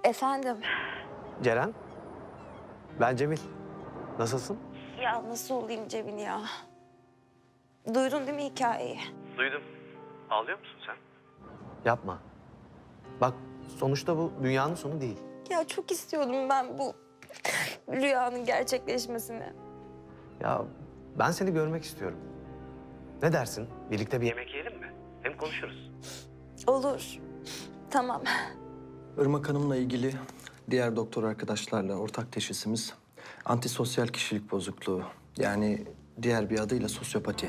Efendim? Ceren, ben Cemil. Nasılsın? Ya nasıl olayım Cemil ya? Duydun değil mi hikayeyi? Duydum. Ağlıyor musun sen? Yapma. Bak, sonuçta bu dünyanın sonu değil. Ya çok istiyordum ben bu rüyanın gerçekleşmesini. Ya ben seni görmek istiyorum. Ne dersin? Birlikte bir yemek yiyelim mi? Hem konuşuruz. Olur. Tamam. Irmak Hanım'la ilgili diğer doktor arkadaşlarla ortak teşhisimiz antisosyal kişilik bozukluğu. Yani diğer bir adıyla sosyopati.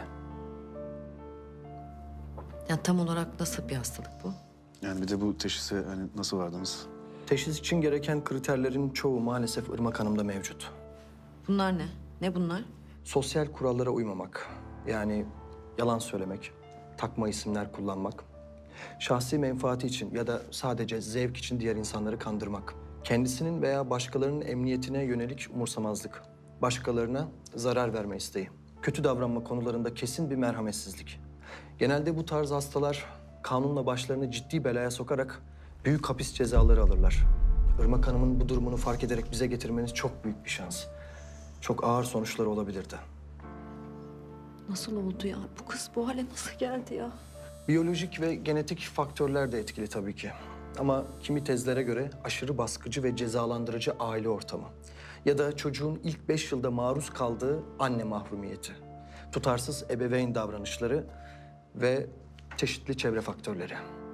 Ya tam olarak nasıl bir hastalık bu? Yani bir de bu teşhise hani nasıl vardınız? Teşhis için gereken kriterlerin çoğu maalesef Irmak Hanım'da mevcut. Bunlar ne? Ne bunlar? Sosyal kurallara uymamak, yani yalan söylemek, takma isimler kullanmak, şahsi menfaati için ya da sadece zevk için diğer insanları kandırmak, kendisinin veya başkalarının emniyetine yönelik umursamazlık, başkalarına zarar verme isteği, kötü davranma konularında kesin bir merhametsizlik. Genelde bu tarz hastalar kanunla başlarını ciddi belaya sokarak büyük hapis cezaları alırlar. Irmak Hanım'ın bu durumunu fark ederek bize getirmeniz çok büyük bir şans. Çok ağır sonuçları olabilirdi. Nasıl oldu ya? Bu kız bu hale nasıl geldi ya? Biyolojik ve genetik faktörler de etkili tabii ki. Ama kimi tezlere göre aşırı baskıcı ve cezalandırıcı aile ortamı. Ya da çocuğun ilk 5 yılda maruz kaldığı anne mahrumiyeti. Tutarsız ebeveyn davranışları ve çeşitli çevre faktörleri.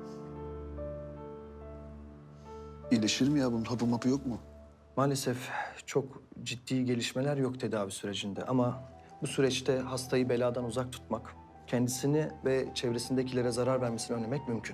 İyileşir mi ya? Bunun hapı mapı yok mu? Maalesef çok ciddi gelişmeler yok tedavi sürecinde ama bu süreçte hastayı beladan uzak tutmak, kendisini ve çevresindekilere zarar vermesini önlemek mümkün.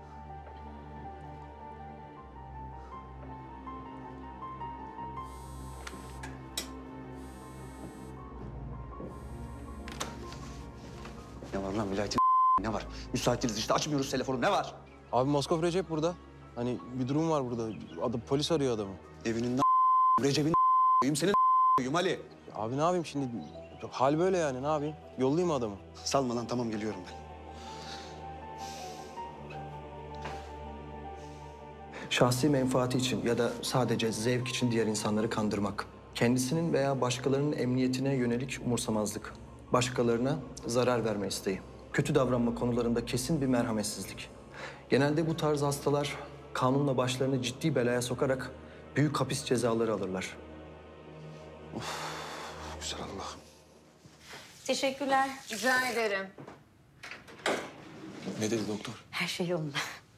Ne var lan vilayetin ne var? Müsait değiliz işte açmıyoruz telefonu ne var? Abi Moskov Recep burada. Hani bir durum var burada. Polis arıyor adamı. Evinin Recep'in senin Ali. Abi ne yapayım şimdi? Hal böyle yani ne yapayım? Yollayayım mı adamı? Salma lan tamam geliyorum ben. Şahsi menfaati için ya da sadece zevk için diğer insanları kandırmak, kendisinin veya başkalarının emniyetine yönelik umursamazlık, başkalarına zarar verme isteği, kötü davranma konularında kesin bir merhametsizlik. Genelde bu tarz hastalar kanunla başlarını ciddi belaya sokarak büyük hapis cezaları alırlar. Güzel Allah'ım. Teşekkürler. Rica ederim. Ne dedi doktor? Her şey yolunda.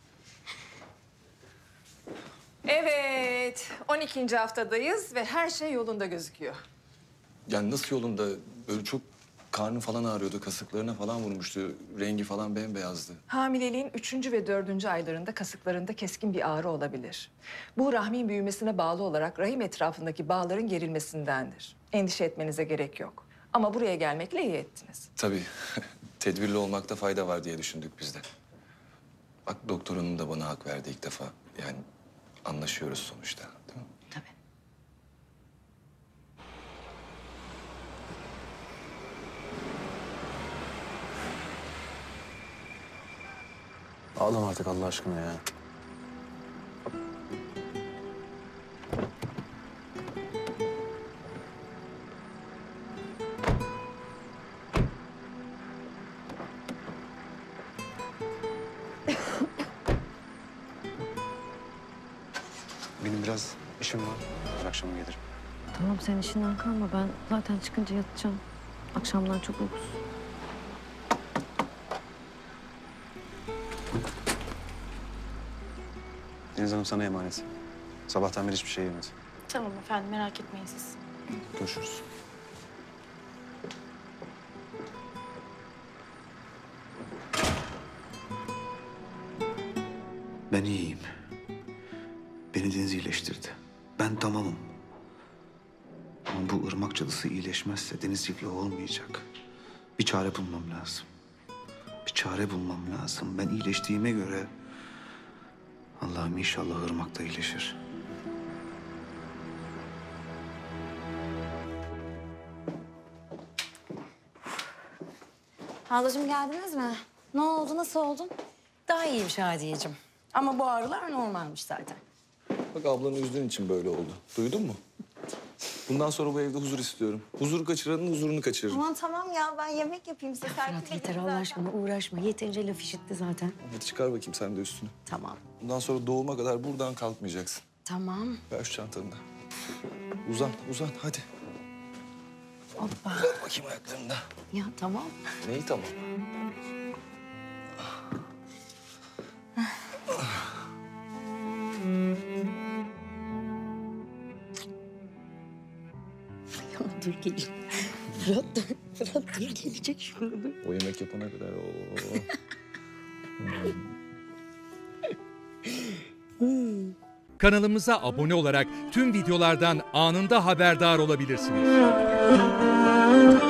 Evet, 12. haftadayız ve her şey yolunda gözüküyor. Yani nasıl yolunda? Böyle çok karnı falan ağrıyordu, kasıklarına falan vurmuştu. Rengi falan bembeyazdı. Hamileliğin 3. ve 4. aylarında kasıklarında keskin bir ağrı olabilir. Bu rahmin büyümesine bağlı olarak rahim etrafındaki bağların gerilmesindendir. Endişe etmenize gerek yok. Ama buraya gelmekle iyi ettiniz. Tabii tedbirli olmakta fayda var diye düşündük biz de. Bak doktor hanım da bana hak verdi ilk defa. Yani anlaşıyoruz sonuçta, değil mi? Tabii. Ağlama artık Allah aşkına ya. Benim biraz işim var. Ben akşama gelirim. Tamam sen işinden kalma. Ben zaten çıkınca yatacağım. Akşamdan çok uykusuz. Deniz Hanım sana emanet. Sabahtan beri hiçbir şey yemedi. Tamam efendim merak etmeyin siz. Görüşürüz. Ben iyiyim. Beni Deniz iyileştirdi. Ben tamamım. Ama bu ırmak cadısı iyileşmezse Deniz iflah olmayacak. Bir çare bulmam lazım. Bir çare bulmam lazım. Ben iyileştiğime göre Allah'ım inşallah ırmak da iyileşir. Ablacığım geldiniz mi? Ne oldu, nasıl oldun? Daha iyiyim Şadiyeciğim. Ama bu ağrılar normalmiş zaten. Bak ablanı üzdüğün için böyle oldu. Duydun mu? Bundan sonra bu evde huzur istiyorum. Huzuru kaçıranın huzurunu kaçırırım. Aman tamam ya ben yemek yapayım size. Fırat yeter Allah aşkına uğraşma. Yeterince laf işitti zaten. Hadi çıkar bakayım sen de üstünü. Tamam. Bundan sonra doğuma kadar buradan kalkmayacaksın. Tamam. Ver şu çantanı da. Uzan, uzan hadi. Hoppa. Uzat bakayım ayaklarını da. Ya tamam. Neyi tamam? Ya dur gelin. Fırat dur gelecek şurada dur. O yemek yapana kadar o. Kanalımıza abone olarak tüm videolardan anında haberdar olabilirsiniz.